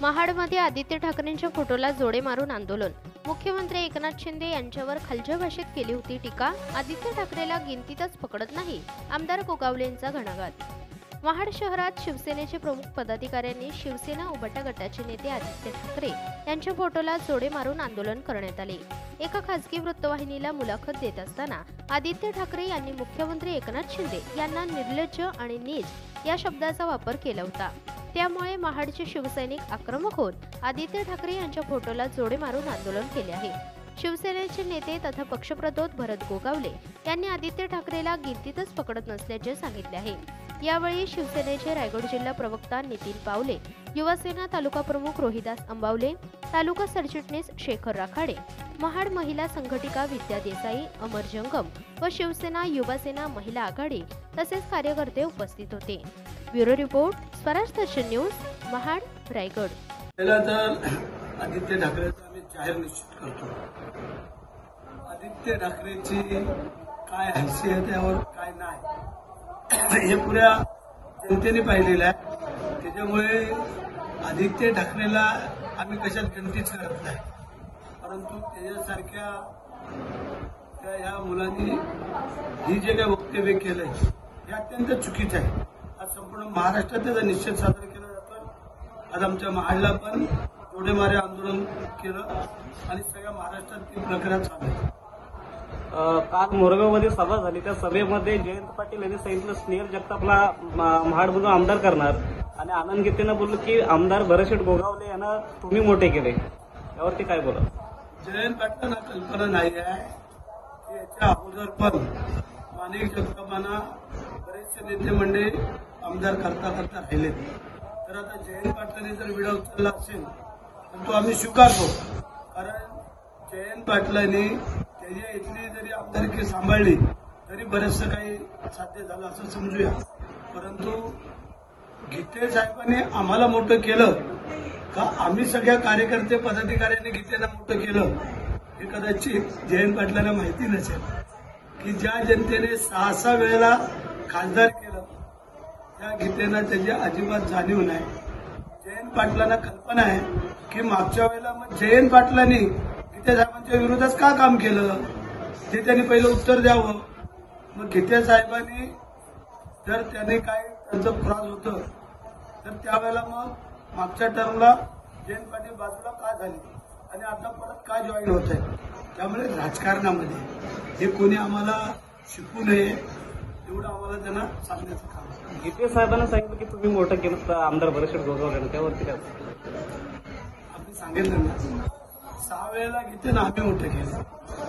महाडमध्ये आदित्य ठाकरेंच्या फोटोला जोडे मारून आंदोलन। मुख्यमंत्री एकनाथ शिंदे यांच्यावर खालच्या भाषेत केली होती टीका। आदित्य ठाकरेला गिनतीतच पकडत नाही, आमदार गोगावलेंचा घणाघात। महाड शहरात शिवसेनेचे प्रमुख पदाधिकाऱ्यांनी शिवसेना उभाटा गटाचे नेते आदित्य ठाकरे यांच्या फोटोला जोडे मारून आंदोलन करण्यात आले। एका खासगी वृत्तवाहिनीला मुलाखत देत असताना आदित्य ठाकरे यांनी मुख्यमंत्री एकनाथ शिंदे यांना निर्लज्ज आणि नीच या शब्दाचा वापर केला होता। त्यामुळे महाडचे शिवसैनिक आक्रमक होत आदित्य ठाकरे यांच्या फोटोला जोडे मारून आंदोलन केले आहे। शिवसेनेचे नेते तथा पक्षप्रतोद भरत गोगावले यांनी आदित्य ठाकरेला गिनतीतच पकडत नसल्याचे सांगितले आहे। यावेळी शिवसेनेचे रायगड जिल्हा प्रवक्ता नितीन पावले, युवासेना तालुका प्रमुख रोहिदास अंबावले, तालुका सरचिटणीस शेखर राखाडे, महाड महिला संघटिका विद्या देसाई, अमर जंगम व शिवसेना युवासेना महिला आघाडी तसेच कार्यकर्ते उपस्थित होते। Bureau report, Swaraj Darshan news, Mahad, Raigad. पहिला तर आदित्य ठाकरेचा आम्ही जाहीर निश्चित करतो। आदित्य ठाकरेची काय हैसियत यावर काय नाही हे पुऱ्या जनतेने पाहिलेलं आहे। त्याच्यामुळे आदित्य ठाकरेला आम्ही कशात गणतीच करत नाही, परंतु त्याच्यासारख्या या मुलांनी ही जे काही वक्तव्य केलंय हे अत्यंत चुकीचं आहे। आज संपूर्ण महाराष्ट्रात त्याचा निषेध साजरा केला जातो। आज आमच्या महाडला पण जोडेमारे आंदोलन केलं आणि सगळ्या महाराष्ट्रात ती प्रक्रिया चालू आहे। काल मोरगावमध्ये सभा झाली, त्या सभेमध्ये जयंत पाटील यांनी सांगितलं स्नेहल जगतापला महाडमधून आमदार करणार आणि आनंद गीतेनं बोललं की आमदार भरतशेठ गोगावले यांना तुम्ही मोठे केले, यावरती काय बोला? जयंत पाटलांना कल्पना नाही आहे की याच्या अगोदर पण माणिक जगतापांना बरेचसे नेते मंडळी आमदार करता करता राहिलेत। तर आता जयंत पाटलांनी जर विडा उचलला असेल तर तो आम्ही स्वीकारतो, कारण जयंत पाटलांनी त्याच्या इथली जरी आमदारकी सांभाळली तरी बरेचसं काही साध्य झालं असं समजूया। परंतु गीते साहेबांनी आम्हाला मोठं केलं का आम्ही सगळ्या कार्यकर्ते पदाधिकाऱ्यांनी गीतेला मोठं केलं हे कदाचित जयंत पाटलांना माहिती नसेल की ज्या जनतेने 6 वेळेला खासदार केलं त्या गीतेनं त्याची अजिबात जाणीव नाही। जयंत पाटलांना कल्पना आहे की मागच्या वेळेला मग जयंत पाटलांनी गीते साहेबांच्या विरोधात का काम केलं ते त्यांनी पहिलं उत्तर द्यावं। मग गीते साहेबांनी जर त्याने काय त्यांचं त्रास होतं तर त्यावेळेला मग मागच्या टर्मला जयंत पाटील बाजूला का झाली आणि आता परत का जॉईन होत आहे। त्यामुळे राजकारणामध्ये हे कोणी आम्हाला शिकू नये एवढं आम्हाला त्यांना सांगण्याचं काम आहे। गीते साहेबांना सांगितलं की तुम्ही मोठं केलं आमदार भरतशेठ गोगावले, त्यावरती काय? आम्ही सांगितलं ना 6 वेळेला गीतेनं आम्ही मोठं केलं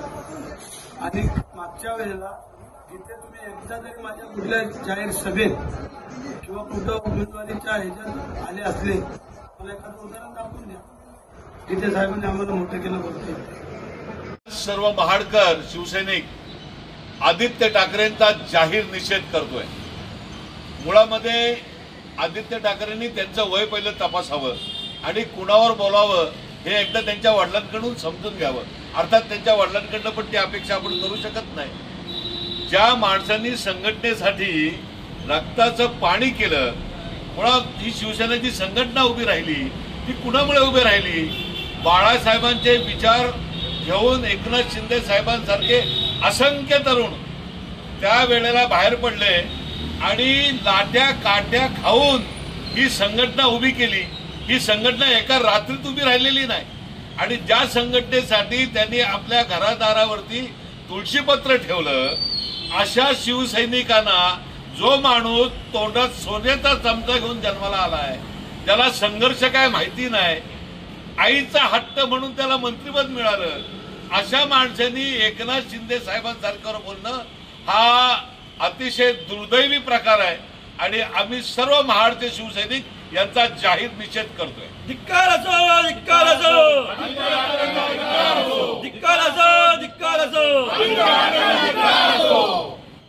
आणि मागच्या वेळेला गीते तुम्ही एकदा जरी माझ्या कुठल्या जाहीर सभेत किंवा कुठं उमेदवारीच्या ह्याच्यात आले असले मला एखादं उदाहरण दाखवून द्या गीते साहेबांनी आम्हाला मोठं केलं बोलते। सर्व महाडकर शिवसैनिक आदित्य ठाकरेंचा जाहीर निषेध करतोय। मुळामध्ये आदित्य ठाकरेंनी त्यांचं वय पहिलं तपासावं आणि कुणावर बोलावं हे एकदा त्यांच्या वडिलांकडून समजून घ्यावं। अर्थात त्यांच्या वडिलांकडनं पण ती अपेक्षा आपण करू शकत नाही। ज्या माणसांनी संघटनेसाठी रक्ताचं पाणी केलं, मुळात ही शिवसेनेची संघटना उभी राहिली ती कुणामुळे उभी राहिली? बाळासाहेबांचे विचार घेऊन एकनाथ शिंदे साहेबांसारखे असंख्य तरुण त्यावेळेला बाहेर पडले आणि लाट्या काट्या खाऊन ही संघटना उभी केली। ही संघटना एका रात्रीत उभी राहिलेली नाही आणि ज्या संघटनेसाठी त्यांनी आपल्या घरादारावरती तुळशीपत्र ठेवलं, अशा शिवसैनिकांना जो माणूस तोंडात सोन्याचा चमचा घेऊन जन्माला आलाय, ज्याला संघर्ष काय माहिती नाही, आईचा हट्ट म्हणून त्याला मंत्रिपद मिळालं, अशा माणसांनी एकनाथ शिंदे साहेबांसारखं बोलणं हा अतिशय दुर्दैवी प्रकार आहे आणि आम्ही सर्व महाडचे शिवसैनिक यांचा जाहीर निषेध करतोय। धिक्कार असो, धिक्कार असो, धिक्कार असो, धिक्कार असो, धिक्कार असो।